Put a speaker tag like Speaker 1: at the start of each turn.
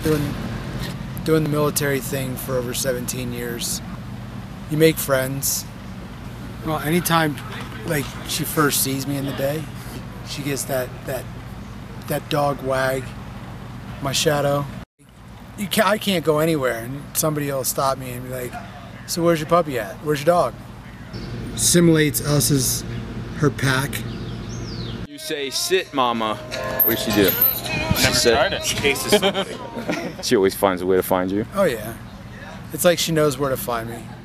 Speaker 1: doing the military thing for over 17 years. You make friends. Well, anytime like she first sees me in the day, she gets that dog wag, my shadow. I can't go anywhere, and somebody will stop me and be like, "So where's your puppy at? Where's your dog?" Simulates us as her pack.
Speaker 2: You say, "Sit, mama." What does she do?
Speaker 3: Never tried it. Cases somebody.
Speaker 2: She always finds a way to find you.
Speaker 1: Oh yeah, it's like she knows where to find me.